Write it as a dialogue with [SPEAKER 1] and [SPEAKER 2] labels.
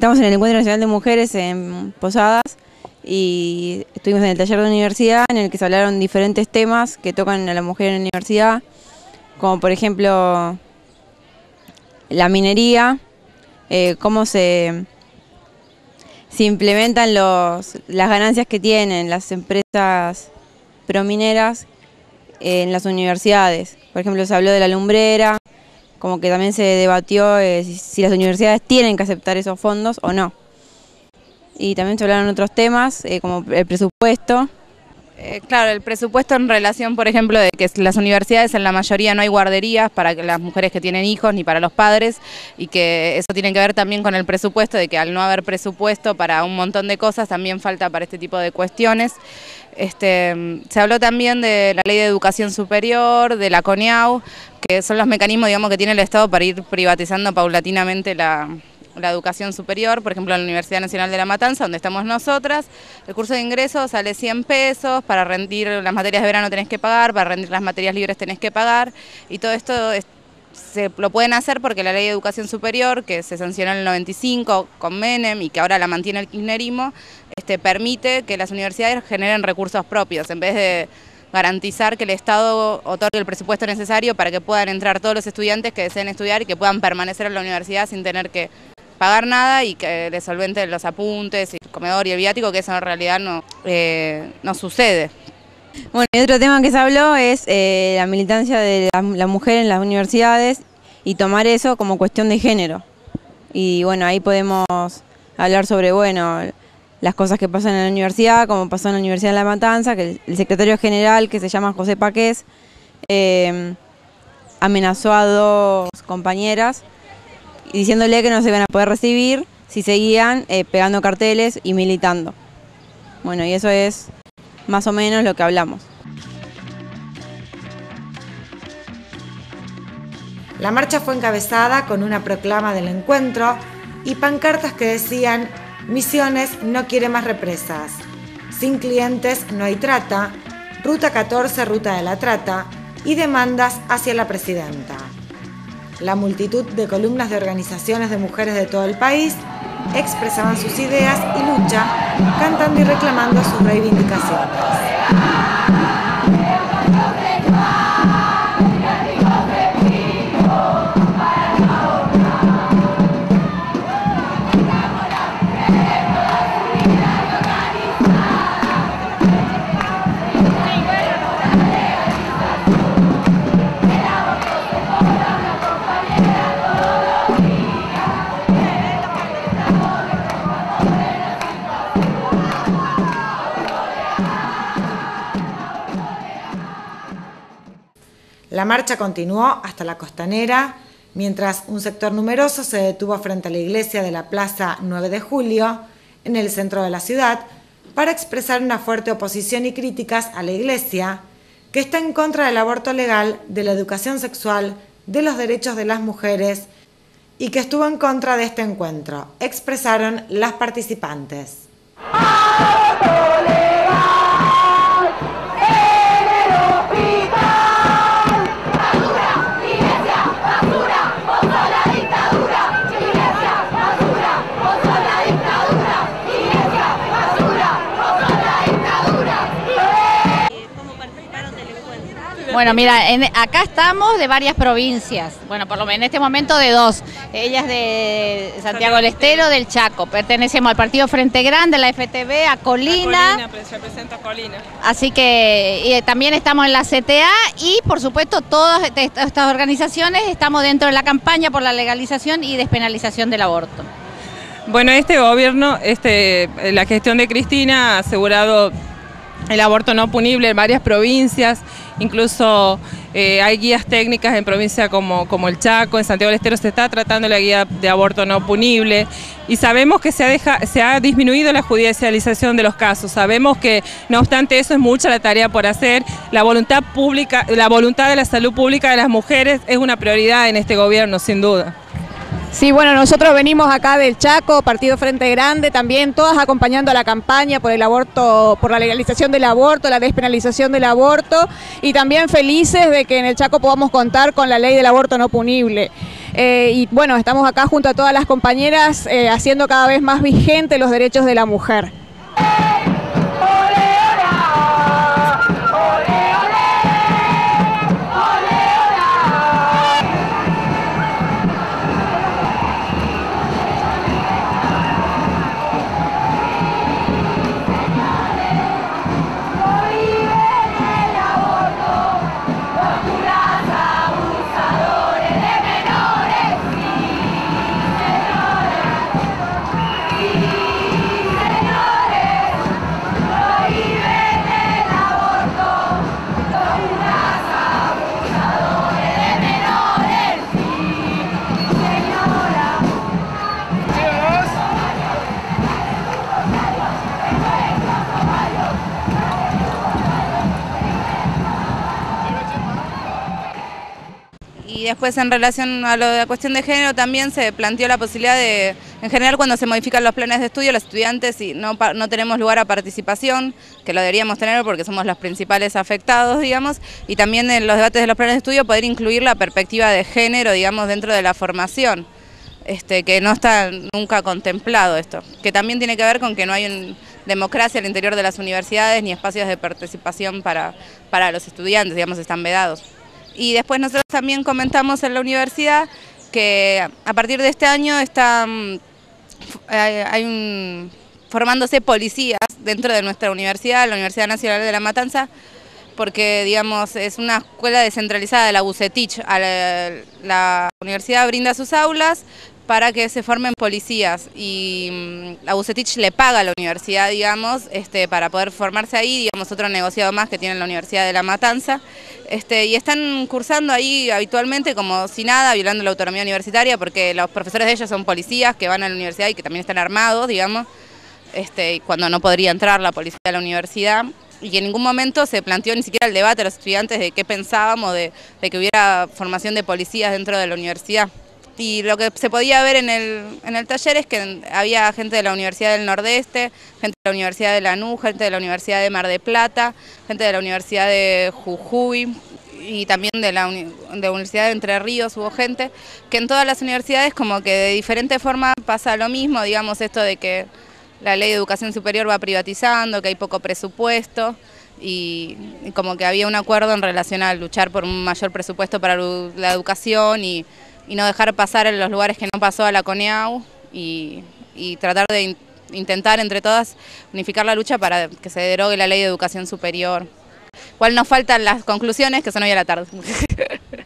[SPEAKER 1] Estamos en el Encuentro Nacional de Mujeres en Posadas y estuvimos en el taller de universidad en el que se hablaron diferentes temas que tocan a la mujer en la universidad, como por ejemplo la minería, cómo se implementan las ganancias que tienen las empresas promineras en las universidades. Por ejemplo, se habló de la lumbrera, como que también se debatió si las universidades tienen que aceptar esos fondos o no. Y también se hablaron otros temas, como el presupuesto.
[SPEAKER 2] Claro, el presupuesto en relación, por ejemplo, de que las universidades en la mayoría no hay guarderías para las mujeres que tienen hijos ni para los padres, y que eso tiene que ver también con el presupuesto, de que al no haber presupuesto para un montón de cosas también falta para este tipo de cuestiones. Se habló también de la Ley de Educación Superior, de la CONEAU, que son los mecanismos, digamos, que tiene el Estado para ir privatizando paulatinamente la educación superior. Por ejemplo, en la Universidad Nacional de La Matanza, donde estamos nosotras, el curso de ingreso sale 100 pesos, para rendir las materias de verano tenés que pagar, para rendir las materias libres tenés que pagar, y todo esto se lo pueden hacer porque la Ley de Educación Superior, que se sancionó en el 95 con Menem y que ahora la mantiene el kirchnerismo, permite que las universidades generen recursos propios, en vez de garantizar que el Estado otorgue el presupuesto necesario para que puedan entrar todos los estudiantes que deseen estudiar y que puedan permanecer en la universidad sin tener que pagar nada, y que les solventen los apuntes, y el comedor y el viático, que eso en realidad no sucede.
[SPEAKER 1] Bueno, y otro tema que se habló es la militancia de la mujer en las universidades y tomar eso como cuestión de género. Y bueno, ahí podemos hablar sobre, bueno, las cosas que pasan en la universidad, como pasó en la Universidad de La Matanza, que el secretario general, que se llama José Paqués, amenazó a dos compañeras diciéndole que no se iban a poder recibir si seguían pegando carteles y militando. Bueno, y eso es más o menos lo que hablamos.
[SPEAKER 3] La marcha fue encabezada con una proclama del encuentro y pancartas que decían: Misiones no quiere más represas, sin clientes no hay trata, Ruta 14, ruta de la trata, y demandas hacia la presidenta. La multitud de columnas de organizaciones de mujeres de todo el país expresaban sus ideas y lucha, cantando y reclamando sus reivindicaciones. La marcha continuó hasta la Costanera, mientras un sector numeroso se detuvo frente a la iglesia de la Plaza 9 de Julio, en el centro de la ciudad, para expresar una fuerte oposición y críticas a la iglesia, que está en contra del aborto legal, de la educación sexual, de los derechos de las mujeres, y que estuvo en contra de este encuentro, expresaron las participantes.
[SPEAKER 4] Bueno, mira, acá estamos de varias provincias, bueno, por lo menos en este momento de dos. Ella es de Santiago del Estero, del Chaco. Pertenecemos al Partido Frente Grande, la FTB, a Colina.
[SPEAKER 5] Represento a Colina.
[SPEAKER 4] Así que también estamos en la CTA y, por supuesto, todas estas organizaciones estamos dentro de la campaña por la legalización y despenalización del aborto.
[SPEAKER 5] Bueno, este gobierno, la gestión de Cristina ha asegurado el aborto no punible en varias provincias, incluso hay guías técnicas en provincias como el Chaco, en Santiago del Estero se está tratando la guía de aborto no punible, y sabemos que se ha disminuido la judicialización de los casos. Sabemos que, no obstante eso, es mucha la tarea por hacer. La voluntad pública, la voluntad de la salud pública de las mujeres es una prioridad en este gobierno, sin duda.
[SPEAKER 6] Sí, bueno, nosotros venimos acá del Chaco, Partido Frente Grande, también todas acompañando la campaña por el aborto, por la legalización del aborto, la despenalización del aborto, y también felices de que en el Chaco podamos contar con la ley del aborto no punible. Y bueno, estamos acá junto a todas las compañeras haciendo cada vez más vigentes los derechos de la mujer.
[SPEAKER 2] Y después en relación a la cuestión de género también se planteó la posibilidad de, en general cuando se modifican los planes de estudio, los estudiantes si no tenemos lugar a participación, que lo deberíamos tener porque somos los principales afectados, digamos, y también en los debates de los planes de estudio poder incluir la perspectiva de género, digamos, dentro de la formación, que no está nunca contemplado esto, que también tiene que ver con que no hay democracia al interior de las universidades ni espacios de participación para los estudiantes, digamos, están vedados. Y después nosotros también comentamos en la universidad que a partir de este año formándose policías dentro de nuestra universidad, la Universidad Nacional de La Matanza, porque digamos es una escuela descentralizada de la UCETICH. La universidad brinda sus aulas para que se formen policías y la UCETICH le paga a la universidad, digamos, para poder formarse ahí, digamos, otro negociado más que tiene la Universidad de La Matanza, y están cursando ahí habitualmente como si nada, violando la autonomía universitaria, porque los profesores de ellos son policías que van a la universidad y que también están armados, digamos, cuando no podría entrar la policía a la universidad. Y en ningún momento se planteó ni siquiera el debate a los estudiantes de qué pensábamos de que hubiera formación de policías dentro de la universidad. Y lo que se podía ver en el taller es que había gente de la Universidad del Nordeste, gente de la Universidad de Lanús, gente de la Universidad de Mar del Plata, gente de la Universidad de Jujuy y también de la Universidad de Entre Ríos hubo gente, que en todas las universidades como que de diferente forma pasa lo mismo, digamos esto de que la ley de educación superior va privatizando, que hay poco presupuesto y como que había un acuerdo en relación a luchar por un mayor presupuesto para la educación y no dejar pasar en los lugares que no pasó a la CONEAU y tratar de intentar entre todas unificar la lucha para que se derogue la ley de educación superior. Igual nos faltan las conclusiones, que son hoy a la tarde.